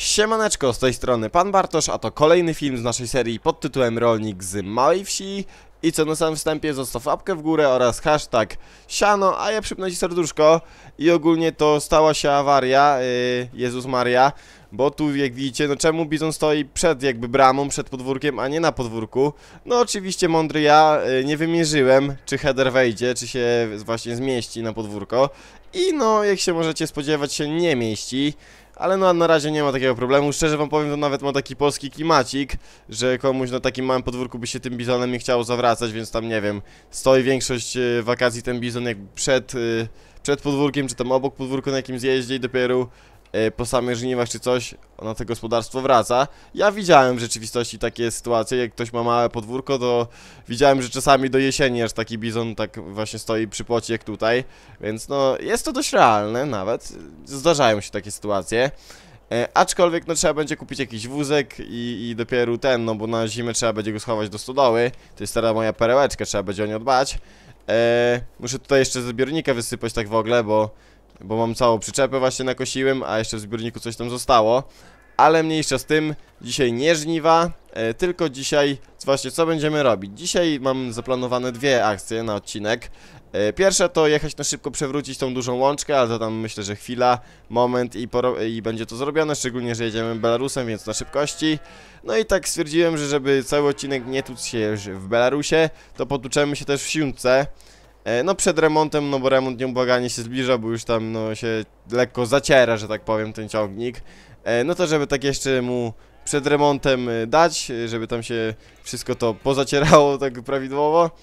Siemaneczko, z tej strony Pan Bartosz, a to kolejny film z naszej serii pod tytułem Rolnik z małej wsi. I co na samym wstępie, zostaw łapkę w górę oraz hashtag siano, a ja przypnę ci serduszko. I ogólnie to stała się awaria, Jezus Maria, bo tu jak widzicie, no czemu bizon stoi przed jakby bramą, przed podwórkiem, a nie na podwórku? No oczywiście mądry ja, nie wymierzyłem, czy header wejdzie, czy się właśnie zmieści na podwórko. I no, jak się możecie spodziewać, się nie mieści. Ale no na razie nie ma takiego problemu, szczerze wam powiem, to nawet ma taki polski klimacik, że komuś na takim małym podwórku by się tym bizonem nie chciało zawracać, więc tam nie wiem, stoi większość wakacji ten bizon jakby przed podwórkiem, czy tam obok podwórku na jakimś zjeździe i dopiero po samych żniwach czy coś na to gospodarstwo wraca. Ja widziałem w rzeczywistości takie sytuacje, jak ktoś ma małe podwórko, to widziałem, że czasami do jesieni aż taki bizon tak właśnie stoi przy płocie jak tutaj, więc no jest to dość realne nawet, zdarzają się takie sytuacje. Aczkolwiek no trzeba będzie kupić jakiś wózek i dopiero ten, no bo na zimę trzeba będzie go schować do stodoły. To jest teraz moja perełeczka, trzeba będzie o nią dbać. Muszę tutaj jeszcze ze zbiornika wysypać tak w ogóle, bo mam całą przyczepę właśnie nakosiłem, a jeszcze w zbiorniku coś tam zostało. Ale mniejsza z tym, dzisiaj nie żniwa, tylko dzisiaj właśnie co będziemy robić. Dzisiaj mam zaplanowane dwie akcje na odcinek. Pierwsza to jechać na szybko, przewrócić tą dużą łączkę, ale to tam myślę, że chwila, moment i będzie to zrobione, szczególnie, że jedziemy Belarusem, więc na szybkości. No i tak stwierdziłem, że żeby cały odcinek nie tłuc się w Belarusie, to potłuczemy się też w Siunce. No przed remontem, no bo remont nieubłaganie się zbliża, bo już tam no się lekko zaciera, że tak powiem, ten ciągnik. No to żeby tak jeszcze mu przed remontem dać, żeby tam się wszystko to pozacierało tak prawidłowo.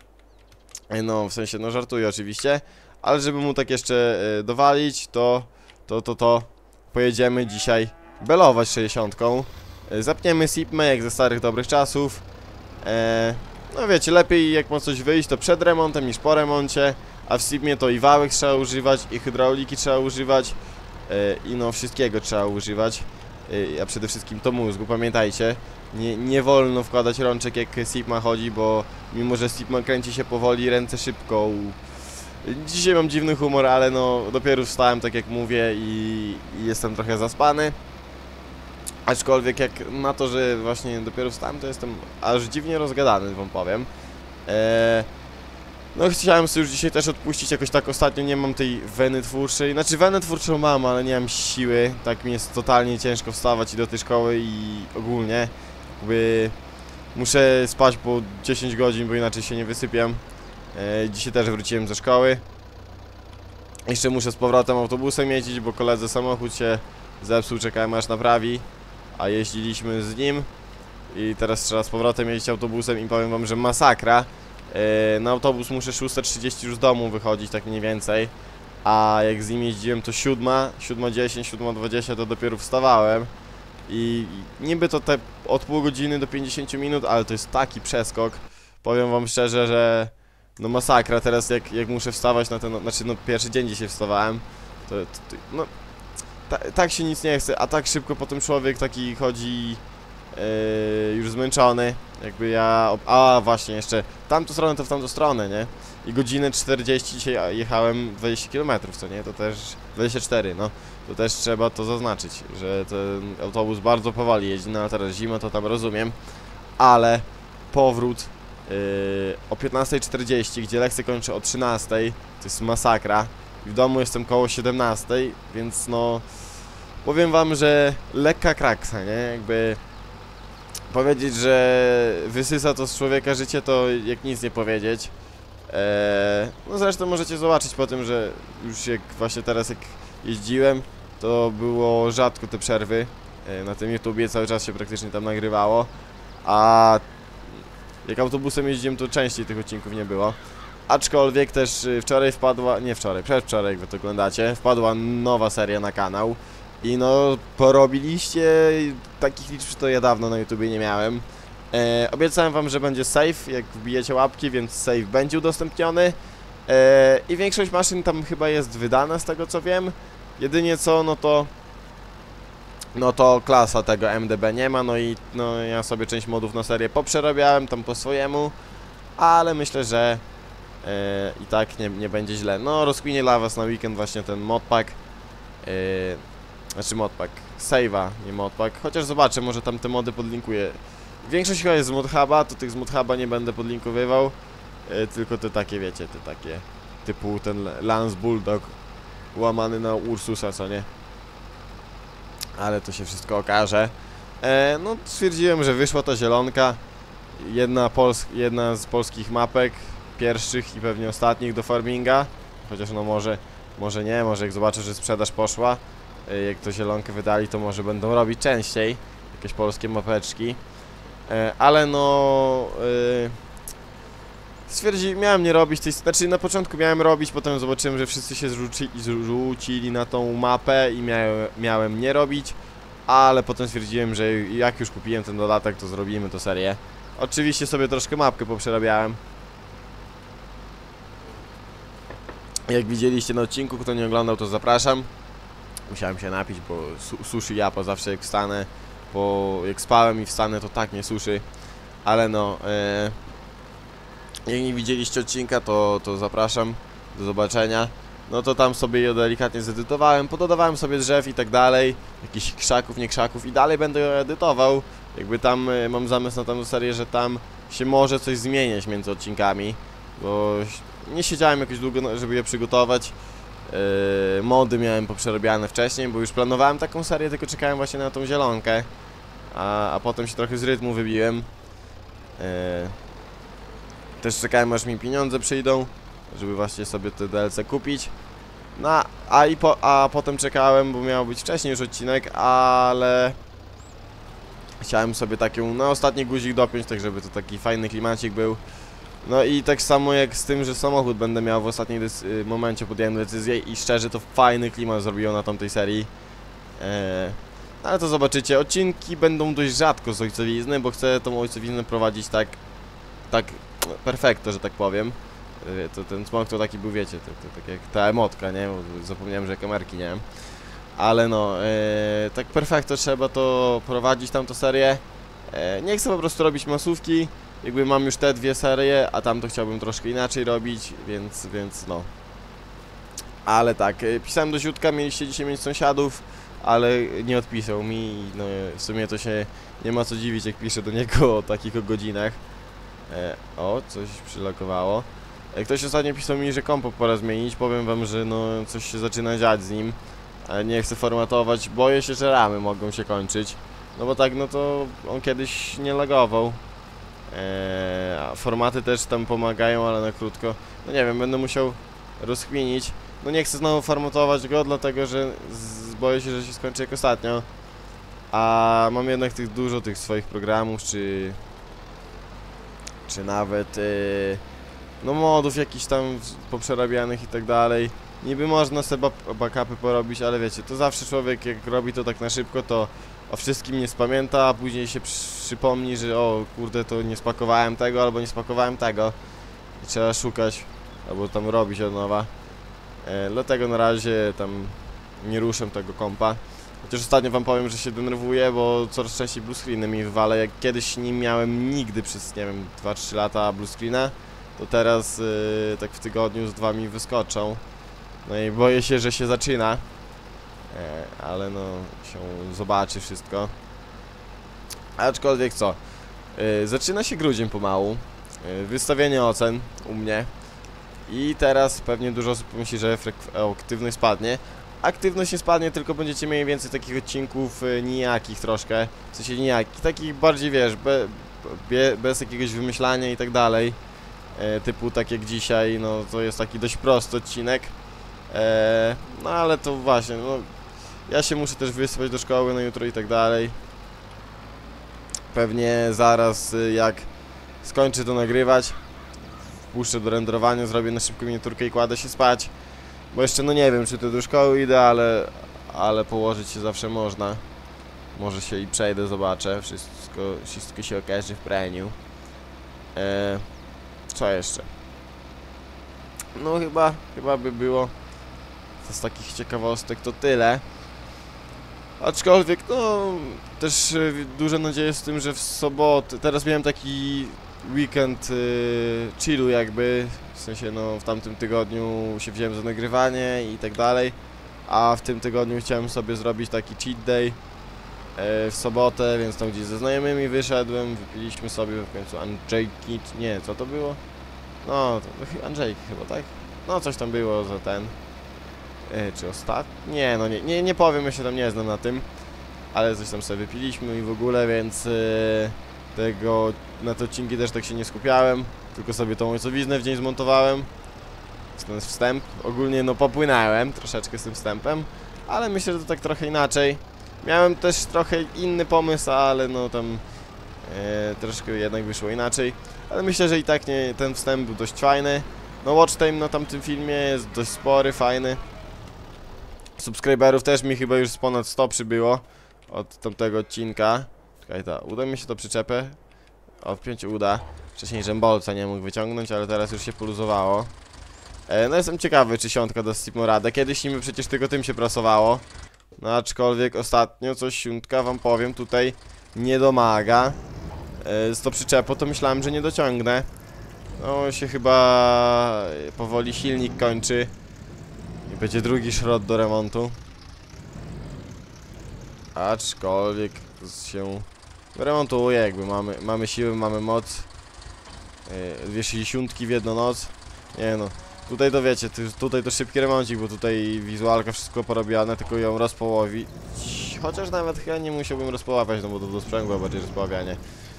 No w sensie, no żartuję oczywiście, ale żeby mu tak jeszcze dowalić, to pojedziemy dzisiaj belować 60. Zapniemy SIPMę jak ze starych dobrych czasów. No wiecie, lepiej jak ma coś wyjść to przed remontem niż po remoncie. A w SIPMie to i wałek trzeba używać, i hydrauliki trzeba używać, i no wszystkiego trzeba używać. A przede wszystkim to mózgu, pamiętajcie. Nie wolno wkładać rączek jak SIPMA chodzi, bo mimo że SIPMA kręci się powoli, ręce szybko. Dzisiaj mam dziwny humor, ale no dopiero wstałem, tak jak mówię, i jestem trochę zaspany. Aczkolwiek jak na to, że właśnie dopiero wstałem, to jestem aż dziwnie rozgadany, wam powiem. No chciałem sobie już dzisiaj też odpuścić, jakoś tak ostatnio nie mam tej weny twórczej. Znaczy wenę twórczą mam, ale nie mam siły. Tak mi jest totalnie ciężko wstawać i do tej szkoły i ogólnie. Jakby muszę spać po 10 godzin, bo inaczej się nie wysypiam. Dzisiaj też wróciłem ze szkoły. Jeszcze muszę z powrotem autobusem jeździć, bo koledze samochód się zepsuł, czekałem aż naprawi. A jeździliśmy z nim. I teraz trzeba z powrotem jeździć autobusem i powiem wam, że masakra. Na autobus muszę 6:30 już z domu wychodzić, tak mniej więcej. A jak z nim jeździłem to 7:10, 7:20 to dopiero wstawałem. I niby to te od pół godziny do 50 minut, ale to jest taki przeskok. Powiem wam szczerze, że no masakra. Teraz jak muszę wstawać na ten, znaczy no pierwszy dzień dzisiaj wstawałem, no tak się nic nie chce, a tak szybko potem człowiek taki chodzi już zmęczony, jakby ja... A właśnie, jeszcze tamtą stronę to w tamtą stronę, nie? I godzinę 40 dzisiaj jechałem 20 km, co nie? To też 24, no. To też trzeba to zaznaczyć, że ten autobus bardzo powoli jeździ, no a teraz zima, to tam rozumiem. Ale powrót o 15:40, gdzie lekcje kończę o 13:00, to jest masakra. I w domu jestem koło 17:00, więc no... Powiem wam, że lekka kraksa, nie? Jakby... Powiedzieć, że wysysa to z człowieka życie, to jak nic nie powiedzieć. No zresztą możecie zobaczyć po tym, że już jak właśnie teraz jak jeździłem, to było rzadko te przerwy. Na tym YouTubie cały czas się praktycznie tam nagrywało. A jak autobusem jeździłem, to częściej tych odcinków nie było. Aczkolwiek też wczoraj wpadła, nie wczoraj, przedwczoraj, jak wy to oglądacie, wpadła nowa seria na kanał. I no, porobiliście takich liczb, to ja dawno na YouTubie nie miałem. Obiecałem wam, że będzie save, jak wbijecie łapki, więc save będzie udostępniony. I większość maszyn tam chyba jest wydana, z tego co wiem. Jedynie co, no to klasa tego MDB nie ma, no i no ja sobie część modów na serię poprzerabiałem tam po swojemu. Ale myślę, że i tak nie będzie źle. No, rozkminię dla was na weekend właśnie ten modpack. Znaczy modpack, save'a, nie modpack. Chociaż zobaczę, może tam te mody podlinkuję. Większość chyba jest z modhuba, to tych z modhuba nie będę podlinkowywał. Tylko te takie, wiecie, te takie typu ten Lance Bulldog łamany na Ursusa, co nie? Ale to się wszystko okaże. No stwierdziłem, że wyszła ta zielonka. Jedna z polskich mapek, pierwszych i pewnie ostatnich do farminga. Chociaż no może nie, może jak zobaczę, że sprzedaż poszła, jak to zielonkę wydali, to może będą robić częściej jakieś polskie mapeczki. Ale no miałem nie robić tej, znaczy na początku miałem robić, potem zobaczyłem, że wszyscy się zrzucili na tą mapę i miałem nie robić, ale potem stwierdziłem, że jak już kupiłem ten dodatek, to zrobimy to serię. Oczywiście sobie troszkę mapkę poprzerabiałem. Jak widzieliście na odcinku, kto nie oglądał, to zapraszam. Musiałem się napić, bo suszy japa zawsze jak wstanę, bo jak spałem i wstanę, to tak mnie suszy. Ale no, jak nie widzieliście odcinka, to zapraszam do zobaczenia. No to tam sobie je delikatnie zedytowałem, pododawałem sobie drzew i tak dalej, jakichś krzaków, nie krzaków i dalej będę je edytował. Jakby tam mam zamysł na tamtą serię, że tam się może coś zmieniać między odcinkami, bo nie siedziałem jakoś długo, żeby je przygotować. Mody miałem poprzerabiane wcześniej, bo już planowałem taką serię, tylko czekałem właśnie na tą zielonkę, a potem się trochę z rytmu wybiłem. Też czekałem, aż mi pieniądze przyjdą, żeby właśnie sobie te DLC kupić. No, a potem czekałem, bo miał być wcześniej już odcinek, ale chciałem sobie taką na ostatni guzik dopiąć, tak żeby to taki fajny klimacik był. No i tak samo jak z tym, że samochód będę miał w ostatnim momencie, podjąłem decyzję i szczerze to fajny klimat zrobiło na tamtej serii. Ale to zobaczycie, odcinki będą dość rzadko z ojcowizny, bo chcę tą ojcowiznę prowadzić tak perfekto, że tak powiem. To ten smok to taki był, wiecie, tak jak ta emotka, nie? Bo zapomniałem, że kamerki nie wiem. Ale no, tak perfekto trzeba to prowadzić tamtą serię. Nie chcę po prostu robić masówki. Jakby mam już te dwie serie, a tam to chciałbym troszkę inaczej robić, więc no. Ale tak, pisałem do Ziutka, mieliście dzisiaj mieć sąsiadów, ale nie odpisał mi. No w sumie to się nie ma co dziwić, jak piszę do niego o takich godzinach. O, coś przylokowało. Ktoś ostatnio pisał mi, że kompo pora zmienić. Powiem wam, że no coś się zaczyna dziać z nim. Ale nie chcę formatować, boję się, że ramy mogą się kończyć. No bo tak, no to on kiedyś nie lagował. A formaty też tam pomagają, ale na krótko. No nie wiem, będę musiał rozkminić. No nie chcę znowu formatować go, dlatego że boję się, że się skończy jak ostatnio. A mam jednak dużo tych swoich programów, czy nawet no modów jakichś tam poprzerabianych i tak dalej. Niby można sobie backupy porobić, ale wiecie, to zawsze człowiek jak robi to tak na szybko, to o wszystkim nie spamięta, a później się przypomni, że o kurde, to nie spakowałem tego, albo nie spakowałem tego. I trzeba szukać, albo tam robić od nowa. Dlatego na razie tam nie ruszę tego kompa. Chociaż ostatnio wam powiem, że się denerwuję, bo coraz częściej bluescreeny mi wywala. Jak kiedyś nie miałem nigdy przez, nie wiem, 2-3 lata bluescreena, to teraz tak w tygodniu z 2 mi wyskoczą. No i boję się, że się zaczyna. Ale no, się zobaczy wszystko. Aczkolwiek co? Zaczyna się grudzień pomału. Wystawienie ocen u mnie. I teraz pewnie dużo osób myśli, że aktywność spadnie. Aktywność nie spadnie, tylko będziecie mieli więcej takich odcinków nijakich troszkę. W sensie nijakich, takich bardziej, wiesz, bez jakiegoś wymyślania i tak dalej. Typu tak jak dzisiaj, no to jest taki dość prosty odcinek. No ale to właśnie, no ja się muszę też wysypać do szkoły na jutro i tak dalej. Pewnie zaraz jak skończę to nagrywać, wpuszczę do renderowania, zrobię na szybko miniaturkę i kładę się spać. Bo jeszcze no nie wiem, czy to do szkoły idę, ale położyć się zawsze można. Może się i przejdę, zobaczę, wszystko się okaże w praniu. Co jeszcze? No chyba by było z takich ciekawostek to tyle. Aczkolwiek no też duże nadzieje z tym, że w sobotę, teraz miałem taki weekend chillu jakby, w sensie no w tamtym tygodniu się wziąłem za nagrywanie i tak dalej, a w tym tygodniu chciałem sobie zrobić taki cheat day, w sobotę, więc tam gdzieś ze znajomymi wyszedłem, wypiliśmy sobie w końcu Andrzejki, nie, co to było? No, to Andrzejki chyba, tak? No, coś tam było za ten... czy ostatni? Nie, no nie powiem, ja się tam nie znam na tym. Ale coś tam sobie wypiliśmy i w ogóle, więc na te odcinki też tak się nie skupiałem. Tylko sobie tą ojcowiznę w dzień zmontowałem. Ten wstęp. Ogólnie no popłynąłem troszeczkę z tym wstępem. Ale myślę, że to tak trochę inaczej. Miałem też trochę inny pomysł, ale no tam troszkę jednak wyszło inaczej. Ale myślę, że i tak nie, ten wstęp był dość fajny. No watch time na tamtym filmie jest dość spory, fajny. Subskryberów też mi chyba już z ponad 100 przybyło od tamtego odcinka. Czekaj, uda mi się to przyczepę. Odpiąć uda. Wcześniej żembolca nie mógł wyciągnąć, ale teraz już się poluzowało. No jestem ciekawy, czy siątka da Steam radę. Kiedyś niby przecież tylko tym się prasowało. No aczkolwiek ostatnio coś siątka, wam powiem, tutaj nie domaga. Z to przyczepo to myślałem, że nie dociągnę. No się chyba powoli silnik kończy. I będzie drugi szrot do remontu. Aczkolwiek się remontuje, jakby mamy siłę, mamy moc. 260 w jedną noc. Nie no, tutaj to wiecie, tutaj to szybki remoncik, bo tutaj wizualka wszystko porobione, tylko ją rozpołowić. Chociaż nawet chyba nie musiałbym rozpoławiać, no bo to do sprzęgła bardziej rozpoławianie.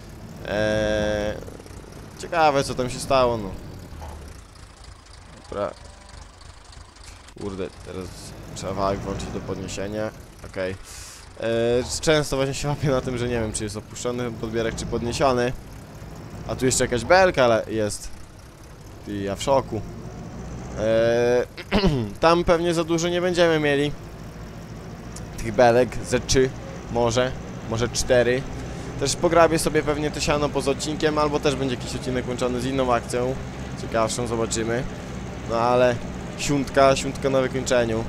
Ciekawe co tam się stało, no. Dobra. Kurde, teraz trzeba wałek włączyć do podniesienia. Okej. Często właśnie się łapię na tym, że nie wiem, czy jest opuszczony podbierak, czy podniesiony. A tu jeszcze jakaś belka jest. Ty, ja w szoku. Tam pewnie za dużo nie będziemy mieli tych belek, ze 3 może 4. Też pograbię sobie pewnie to siano poza odcinkiem, albo też będzie jakiś odcinek łączony z inną akcją. Ciekawszą, zobaczymy. No ale siuntka na wykończeniu.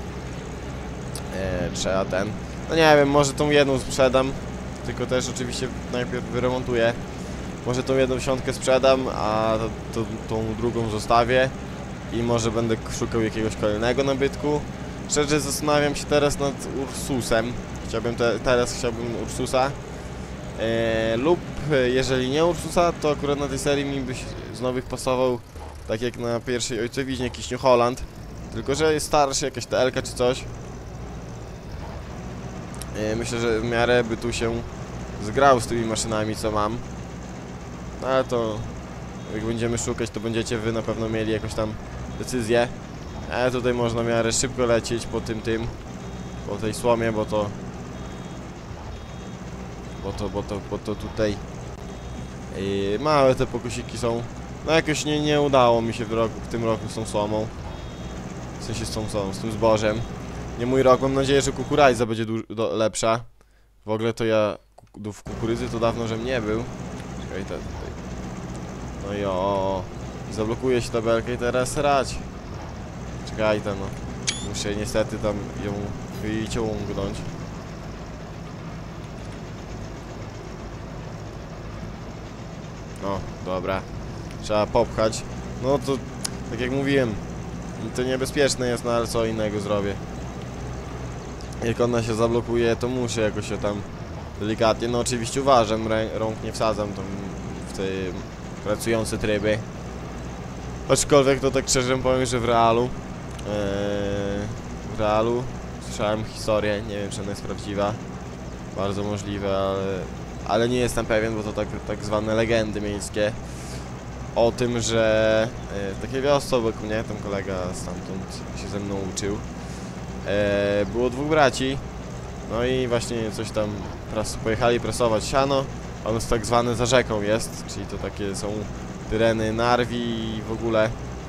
Trzeba ten... No nie wiem, może tą jedną sprzedam. Tylko też oczywiście najpierw wyremontuję. Może tą jedną siątkę sprzedam, a tą drugą zostawię. I może będę szukał jakiegoś kolejnego nabytku. Szczerze zastanawiam się teraz nad Ursusem. Teraz chciałbym Ursusa. Lub jeżeli nie Ursusa, to akurat na tej serii mi byś z nowych pasował, tak jak na pierwszej ojcowiźnie, jakiś New Holland. Tylko że jest starszy, jakaś TL czy coś. Myślę, że w miarę by tu się zgrał z tymi maszynami, co mam. No ale to jak będziemy szukać, to będziecie wy na pewno mieli jakąś tam decyzję. Ale tutaj można w miarę szybko lecieć po tej słomie, bo to tutaj małe te pokusiki są. No jakoś nie udało mi się w tym roku z tą słomą. W sensie z tym zbożem. Nie mój rok, mam nadzieję, że kukurydza będzie lepsza. W ogóle to ja w kukurydzy to dawno, żem nie był. Czekaj, tutaj. No jo, zablokuje się tabelkę i teraz srać. Czekaj tam, no. Muszę niestety tam ją wyciągnąć. No, dobra. Trzeba popchać. No to, tak jak mówiłem, to niebezpieczne jest, no ale co innego zrobię. Jak ona się zablokuje, to muszę jakoś się tam delikatnie, no oczywiście uważam, rąk nie wsadzam tam w te pracujące tryby. Aczkolwiek to tak szczerze powiem, że w realu słyszałem historię, nie wiem czy ona jest prawdziwa, bardzo możliwe, ale nie jestem pewien, bo to tak zwane legendy miejskie o tym, że takie wiosce obok mnie, tam kolega stamtąd się ze mną uczył, było 2 braci, no i właśnie coś tam pojechali prasować siano, ono tak zwane za rzeką jest, czyli to takie są tereny Narwi i w ogóle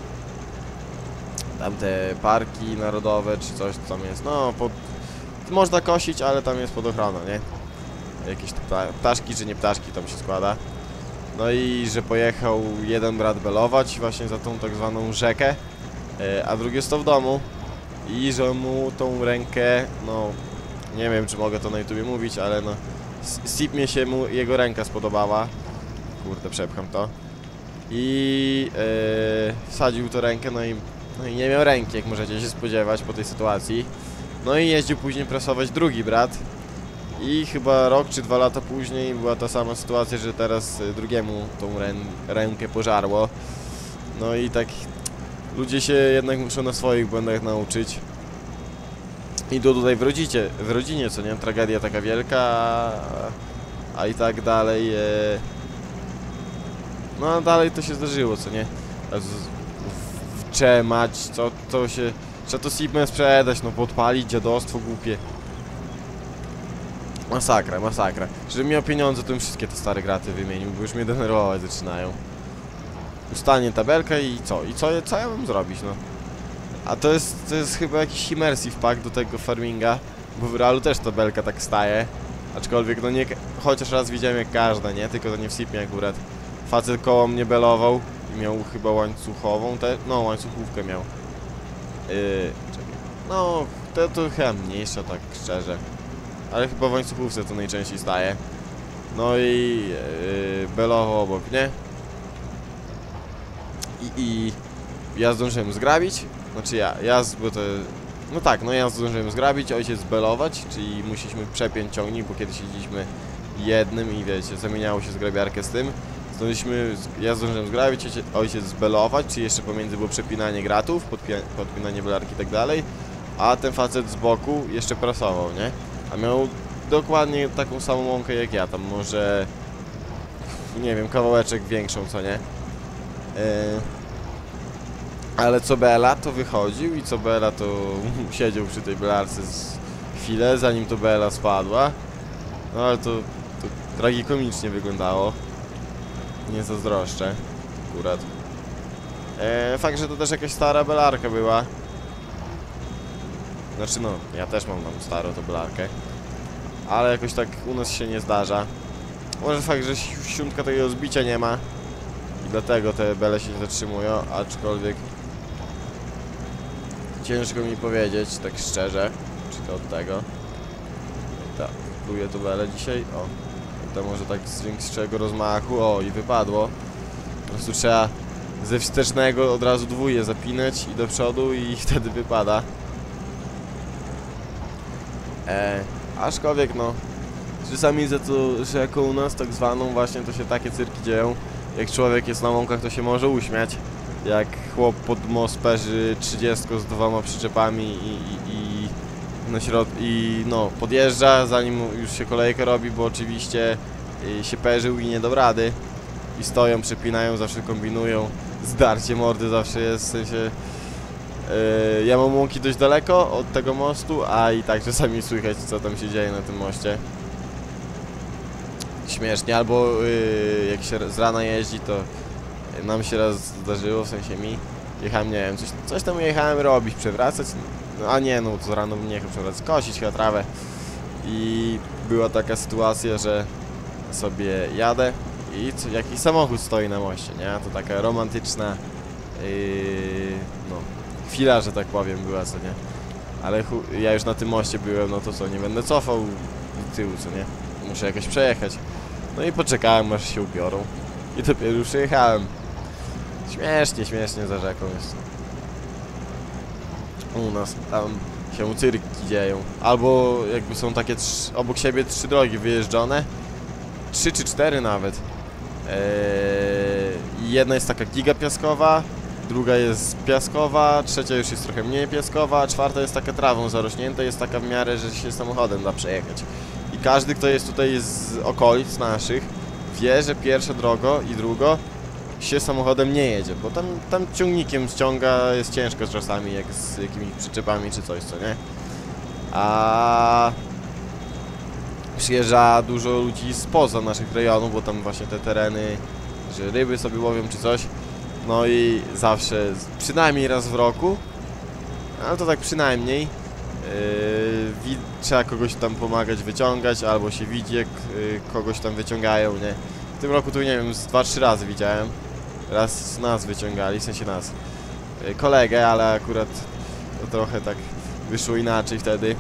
tam te parki narodowe czy coś tam jest, no można kosić, ale tam jest pod ochroną, nie? Jakieś ptaszki czy nie ptaszki tam się składa. No i że pojechał jeden brat belować właśnie za tą tak zwaną rzekę, a drugi jest to w domu i że mu tą rękę, no nie wiem czy mogę to na YouTubie mówić, ale no Sipmie się mu jego ręka spodobała. Kurde, przepcham to. I wsadził to rękę, no i nie miał ręki, jak możecie się spodziewać po tej sytuacji. No i jeździł później prasować drugi brat. I chyba rok czy 2 lata później była ta sama sytuacja, że teraz drugiemu tą rękę pożarło. No i tak ludzie się jednak muszą na swoich błędach nauczyć. I to tutaj w rodzinie, co nie? Tragedia taka wielka, a i tak dalej. No a dalej to się zdarzyło, co nie? Wczemać, co się... Trzeba to Sigmę sprzedać, no podpalić, dziadostwo głupie. Masakra, masakra. Żebym miał pieniądze, to bym wszystkie te stare graty wymienił, bo już mnie denerwować zaczynają. Ustanie tabelkę i co? I co ja mam zrobić, no? A to jest chyba jakiś immersive pack do tego farminga, bo w realu też tabelka tak staje. Aczkolwiek, no nie... Chociaż raz widziałem jak każda, nie? Tylko to nie w Sipie akurat. Facet koło mnie belował i miał chyba łańcuchową, no łańcuchówkę miał. Czekaj. No, to chyba mniejsza, tak szczerze. Ale chyba w łańcuchówce to najczęściej staje. No i belował obok, nie? I ja zdążyłem zgrabić. Znaczy bo to... No tak, no ja zdążyłem zgrabić, ojciec belować, czyli musieliśmy przepiąć ciągnik, bo kiedyś jeździliśmy jednym i wiecie, zamieniało się zgrabiarkę z tym. Ja zdążyłem zgrabić, ojciec zbelować, czyli jeszcze pomiędzy było przepinanie gratów, podpinanie belarki i tak dalej. A ten facet z boku jeszcze prasował, nie? A miał dokładnie taką samą łąkę jak ja, tam może... Nie wiem, kawałeczek większą, co nie? Ale co Bela to wychodził i co Bela to siedział przy tej belarce chwilę, zanim to Bela spadła. No ale to tragikomicznie wyglądało. Nie zazdroszczę akurat. Fakt, że to też jakaś stara belarka była. Znaczy no, ja też mam tam starą tą belarkę. Ale jakoś tak u nas się nie zdarza. Może fakt, że siuntka takiego zbicia nie ma. I dlatego te bele się nie zatrzymują, aczkolwiek ciężko mi powiedzieć, tak szczerze, czy to od tego. Tak, pluję to bele dzisiaj, o. To może tak z większego rozmachu, o i wypadło. Po prostu trzeba ze wstecznego od razu dwóje zapinać i do przodu i wtedy wypada. Aczkolwiek no, czasami za to, że jako u nas tak zwaną właśnie to się takie cyrki dzieją. Jak człowiek jest na łąkach, to się może uśmiać. Jak chłop pod most perzy 30 z 2 przyczepami i no, podjeżdża, zanim już się kolejkę robi, bo oczywiście się perzył i nie dał rady. I stoją, przepinają, zawsze kombinują. Zdarcie mordy zawsze jest, w sensie... ja mam łąki dość daleko od tego mostu, a i tak czasami słychać, co tam się dzieje na tym moście. Śmiesznie, albo jak się z rana jeździ, to nam się raz zdarzyło, w sensie mi. Jechałem, nie wiem, coś tam jechałem robić, przewracać, no, a nie, no to rano bym nie jechał przewracać, kosić chyba trawę. I była taka sytuacja, że sobie jadę i jakiś samochód stoi na moście, nie? To taka romantyczna no, chwila, że tak powiem, była, co nie? Ale ja już na tym moście byłem, no to co, nie będę cofał do tyłu, co nie? Muszę jakoś przejechać. No i poczekałem, aż się ubiorą. I dopiero już przejechałem. Śmiesznie za rzeką jest. U nas tam się cyrki dzieją. Albo jakby są takie obok siebie 3 drogi wyjeżdżone. 3 czy 4 nawet. Jedna jest taka giga piaskowa, druga jest piaskowa, trzecia już jest trochę mniej piaskowa, a czwarta jest taka trawą zarośnięta, jest taka w miarę, że się samochodem da przejechać. I każdy, kto jest tutaj z okolic naszych, wie, że pierwsza droga i druga się samochodem nie jedzie, bo tam ciągnikiem ściąga, jest ciężko czasami, jak z jakimiś przyczepami czy coś, co nie? A przyjeżdża dużo ludzi spoza naszych rejonów, bo tam właśnie te tereny, że ryby sobie łowią czy coś. No i zawsze, przynajmniej raz w roku, ale to tak przynajmniej, trzeba kogoś tam pomagać wyciągać, albo się widzi, jak kogoś tam wyciągają, nie? W tym roku tu, nie wiem, z 2-3 razy widziałem. Raz nas wyciągali, w sensie nas, kolegę, ale akurat to trochę tak wyszło inaczej wtedy.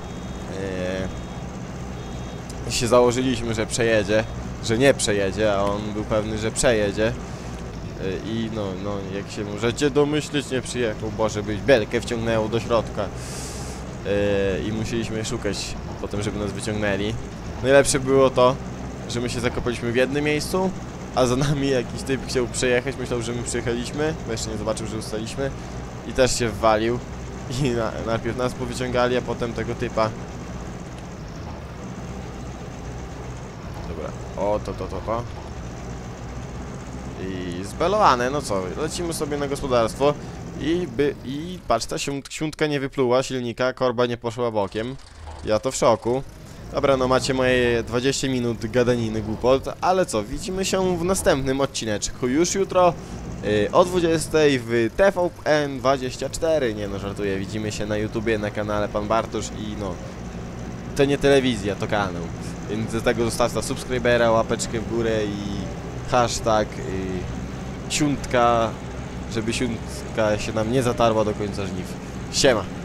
Się założyliśmy, że przejedzie, że nie przejedzie, a on był pewny, że przejedzie. I no, jak się możecie domyślić, nie przyjechał, bo żeby belkę wciągnęło do środka. I musieliśmy szukać potem, żeby nas wyciągnęli. Najlepsze było to, że my się zakopaliśmy w jednym miejscu, a za nami jakiś typ chciał przejechać, myślał, że my przyjechaliśmy, bo jeszcze nie zobaczył, że ustaliśmy i też się wwalił. I najpierw nas powyciągali, a potem tego typa. Dobra, o to. I zbelowane, no co, lecimy sobie na gospodarstwo i patrz, ta siuntka nie wypluła silnika, korba nie poszła bokiem. Ja to w szoku. Dobra, no macie moje 20 minut gadaniny głupot, ale co, widzimy się w następnym odcineczku już jutro o 20 w TVN24. Nie no, żartuję, widzimy się na YouTubie, na kanale Pan Bartosz i no, to nie telewizja, to kanał. Więc do tego zostawcie subskrybera, łapeczkę w górę i hashtag siuntka, żeby siuntka się nam nie zatarła do końca żniw. Siema!